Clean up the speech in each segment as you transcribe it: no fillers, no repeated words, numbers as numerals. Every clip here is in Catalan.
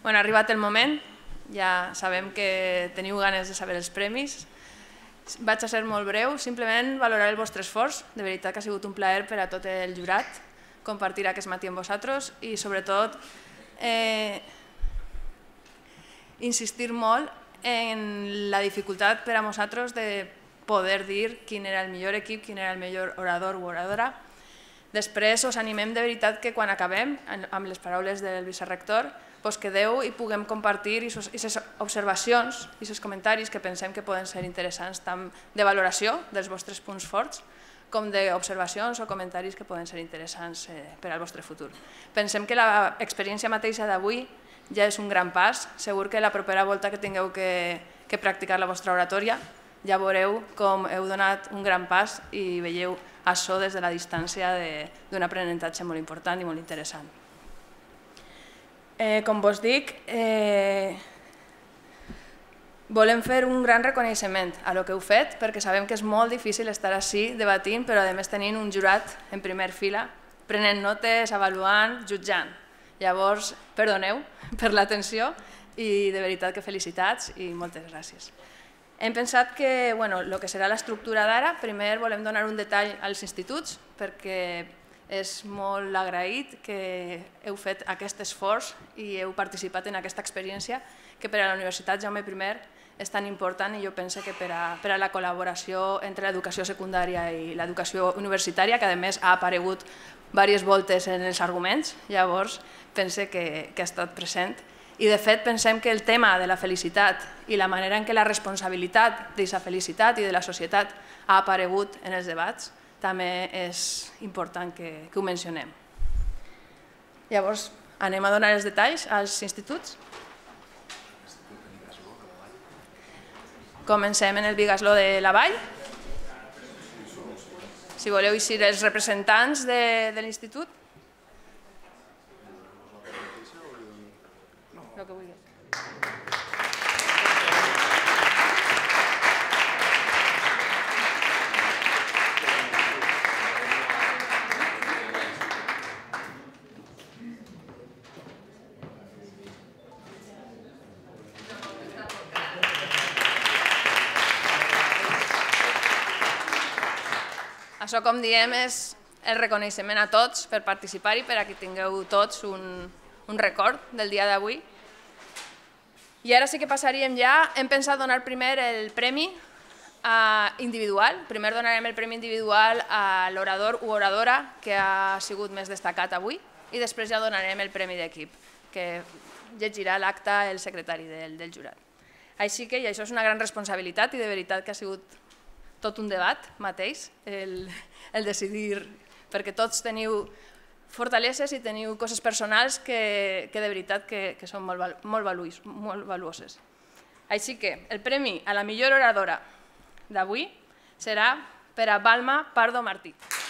Ha arribat el moment, ja sabem que teniu ganes de saber els premis. Vaig a ser molt breu, simplement valorar el vostre esforç. De veritat que ha sigut un plaer per a tot el jurat compartir aquest matí amb vosaltres i sobretot insistir molt en la dificultat per a nosaltres de poder dir quin era el millor equip, quin era el millor orador o oradora. Després us animem de veritat que quan acabem, amb les paraules del vicerrector, quedeu i puguem compartir aquestes observacions i aquests comentaris que pensem que poden ser interessants tant de valoració dels vostres punts forts com d'observacions o comentaris que poden ser interessants per al vostre futur. Pensem que l'experiència mateixa d'avui ja és un gran pas. Segur que la propera volta que tingueu que practicar la vostra oratòria ja veureu com heu donat un gran pas i veieu això des de la distància d'un aprenentatge molt important i molt interessant. Com vos dic, volem fer un gran reconeixement a el que heu fet perquè sabem que és molt difícil estar així debatint, però a més tenint un jurat en primer fila, prenent notes, avaluant, jutjant. Llavors, perdoneu per l'atenció i de veritat que felicitats i moltes gràcies. Hem pensat que el que serà l'estructura d'ara, primer volem donar un detall als instituts perquè és molt agraït que heu fet aquest esforç i heu participat en aquesta experiència que per a la Universitat Jaume I és tan important i jo penso que per a la col·laboració entre l'educació secundària i l'educació universitària, que a més ha aparegut diverses voltes en els arguments, llavors pense que ha estat present. I de fet pensem que el tema de la felicitat i la manera en què la responsabilitat d'aquesta felicitat i de la societat ha aparegut en els debats també és important que ho mencionem. Llavors, anem a donar els detalls als instituts. Comencem en el Bigassló de la Vall. Si voleu eixir els representants de l'institut. El que vulgueu. Això, com diem, és el reconeixement a tots per participar-hi, per a que tingueu tots un record del dia d'avui. I ara sí que passaríem ja, hem pensat donar primer el premi individual. Primer donarem el premi individual a l'orador o oradora que ha sigut més destacat avui i després ja donarem el premi d'equip, que llegirà l'acte el secretari del jurat. Així que això és una gran responsabilitat i de veritat que ha sigut tot un debat mateix, el decidir, perquè tots teniu fortaleses i teniu coses personals que de veritat que són molt valuoses. Així que el premi a la millor oradora d'avui serà per a Balma Pardo Martí.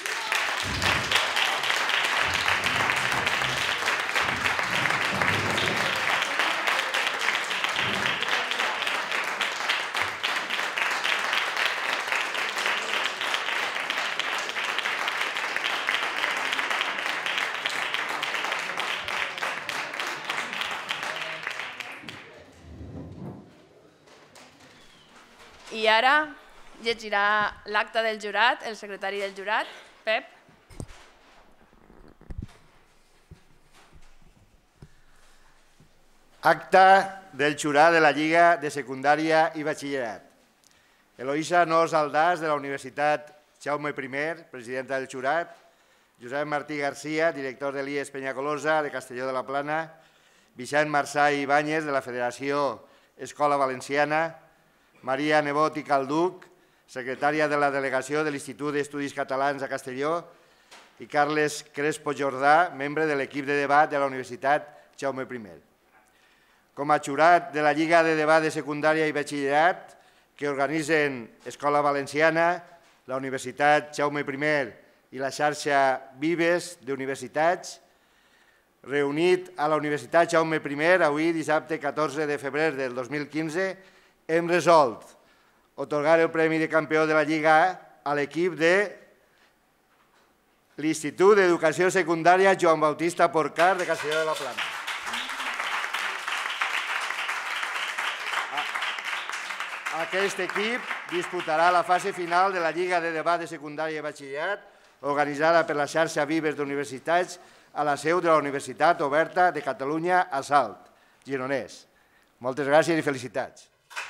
I ara llegirà l'acte del jurat, el secretari del jurat, Pep. Acte del jurat de la Lliga de Secundària i Batxillerat. Eloïsa Nos Aldàs, de la Universitat Jaume I, presidenta del jurat. Josep Martí Garcia, director de l'IES Penyagolosa, de Castelló de la Plana. Vicent Marçà i Ibáñez, de la Federació Escola Valenciana. Maria Nebot i Calduc, secretària de la delegació de l'Institut d'Estudis Catalans a Castelló, i Carles Crespo Jordà, membre de l'equip de debat de la Universitat Jaume I. Com a jurat de la Lliga de Debat de Secundària i Batxillerat, que organitzen Escola Valenciana, la Universitat Jaume I i la xarxa Vives d'Universitats, reunit a la Universitat Jaume I, avui dissabte 14 de febrer del 2015, hem resolt atorgar el Premi de Campió de la Lliga a l'equip de l'Institut d'Educació Secundària Joan Bautista Porcar de Castelló de la Plana. Aquest equip disputarà la fase final de la Lliga de Debat de Secundària i Batxillerat, organitzada per la xarxa Vives d'Universitats a la seu de la Universitat Oberta de Catalunya a Salt, Gironès. Moltes gràcies i felicitats.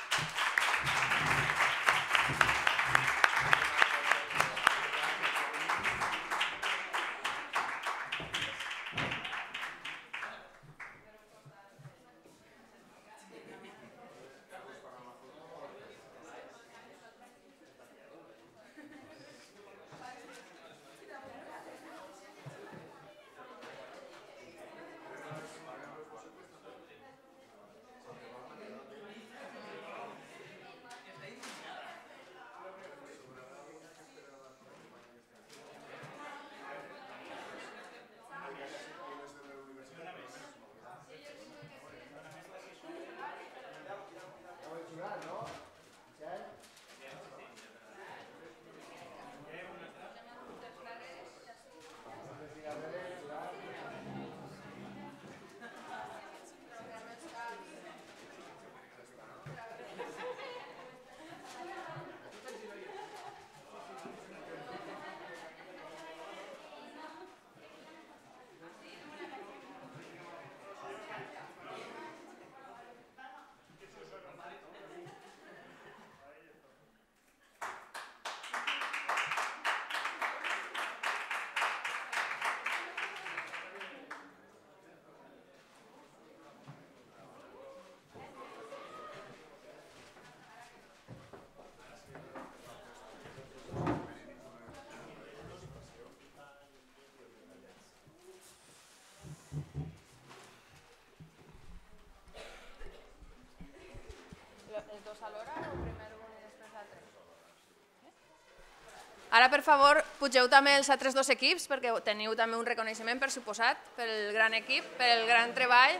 Ara, per favor, pugeu també els altres dos equips, perquè teniu també un reconeixement, per suposat, pel gran equip, pel gran treball.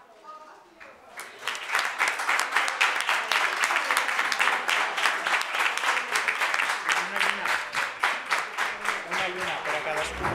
Una lluna per a cadascú.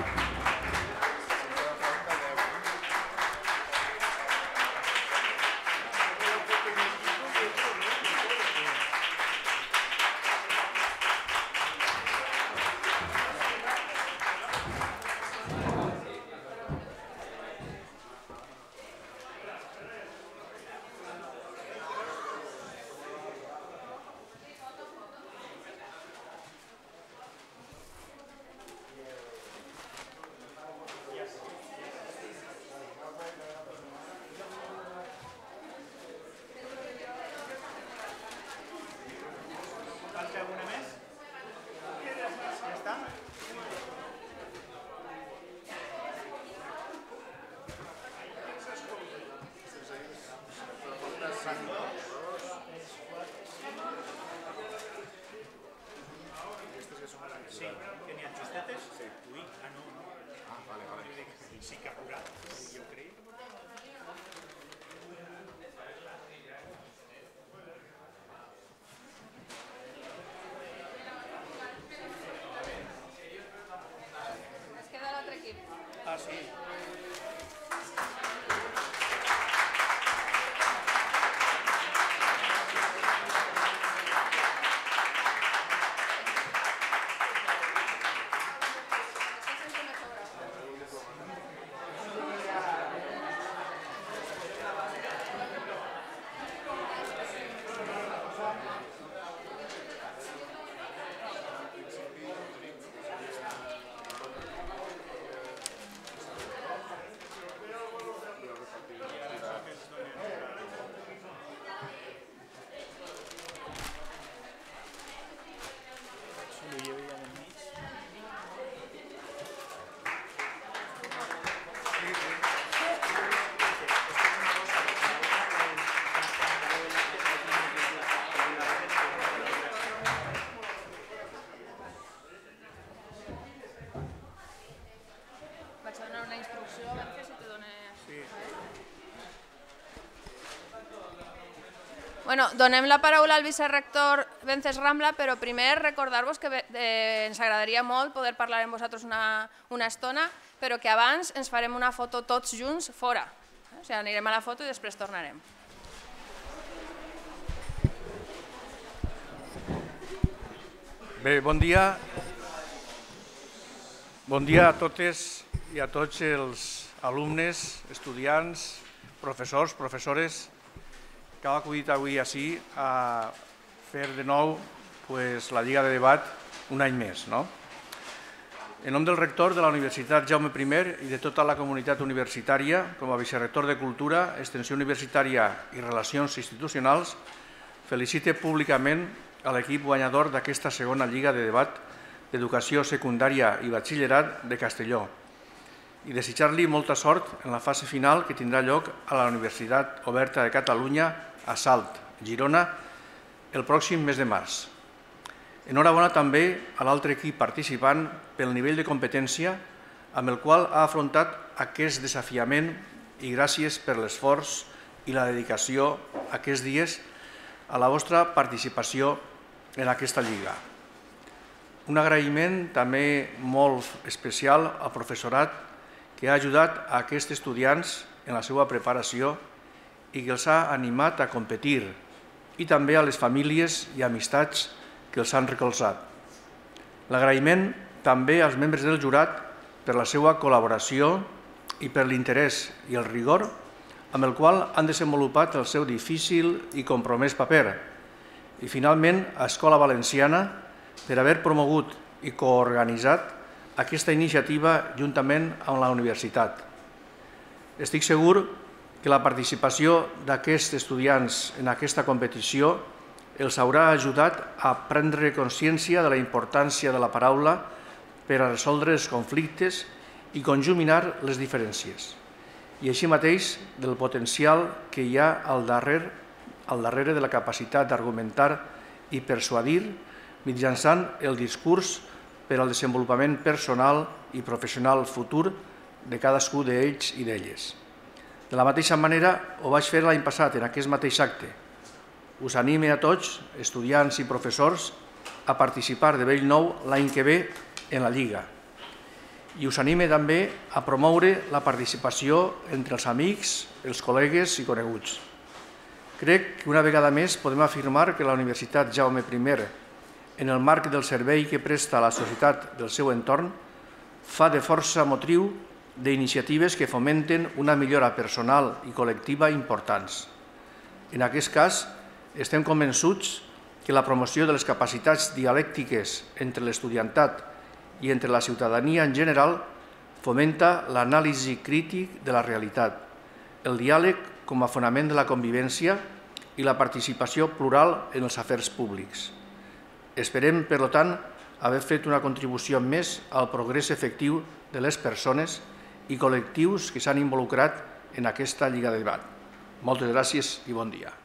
Sí, que n'hi ha justetes? Sí. Ui, no. Ah, vale. Sí que apurat, jo crec. Es queda l'altre equip. Ah, sí. Vaig a donar una instrucció, a veure si te dona... Bueno, donem la paraula al vicerrector Vences Rambla, però primer recordar-vos que ens agradaria molt poder parlar amb vosaltres una estona, però que abans ens farem una foto tots junts fora. O sigui, anirem a la foto i després tornarem. Bé, bon dia. Bon dia a totes i a tots els alumnes, estudiants, professors, professores que heu acudit avui ací a fer de nou la Lliga de Debat un any més. En nom del rector de la Universitat Jaume I i de tota la comunitat universitària, com a vicerector de Cultura, Extensió Universitària i Relacions Institucionals, felicite públicament a l'equip guanyador d'aquesta segona Lliga de Debat d'Educació Secundària i Batxillerat de Castelló i desitjar-li molta sort en la fase final que tindrà lloc a la Universitat Oberta de Catalunya a Salt, Girona, el pròxim mes de març. Enhorabona també a l'altre equip participant pel nivell de competència amb el qual ha afrontat aquest desafiament i gràcies per l'esforç i la dedicació aquests dies a la vostra participació en aquesta Lliga. Un agraïment també molt especial al professorat que ha ajudat a aquests estudiants en la seva preparació i que els ha animat a competir, i també a les famílies i amistats que els han recolzat. L'agraïment també als membres del jurat per la seva col·laboració i per l'interès i el rigor amb el qual han desenvolupat el seu difícil i compromès paper. I finalment a Escola Valenciana per haver promogut i coorganitzat aquesta iniciativa juntament amb la universitat. Estic segur que la participació d'aquests estudiants en aquesta competició els haurà ajudat a prendre consciència de la importància de la paraula per a resoldre els conflictes i conjuminar les diferències, i així mateix del potencial que hi ha al darrere de la capacitat d'argumentar i persuadir mitjançant el discurs per al desenvolupament personal i professional futur de cadascú d'ells i d'elles. De la mateixa manera ho vaig fer l'any passat en aquest mateix acte. Us anime a tots, estudiants i professors, a participar de bell nou l'any que ve en la Lliga. I us anime també a promoure la participació entre els amics, els col·legues i coneguts. Crec que una vegada més podem afirmar que la Universitat Jaume I, en el marc del servei que presta a la societat del seu entorn, fa de força motriu d'iniciatives que fomenten una millora personal i col·lectiva importants. En aquest cas, estem convençuts que la promoció de les capacitats dialèctiques entre l'estudiantat i entre la ciutadania en general fomenta l'anàlisi crític de la realitat, el diàleg com a fonament de la convivència i la participació plural en els afers públics. Esperem, per tant, haver fet una contribució més al progrés efectiu de les persones i col·lectius que s'han involucrat en aquesta Lliga de Debat. Moltes gràcies i bon dia.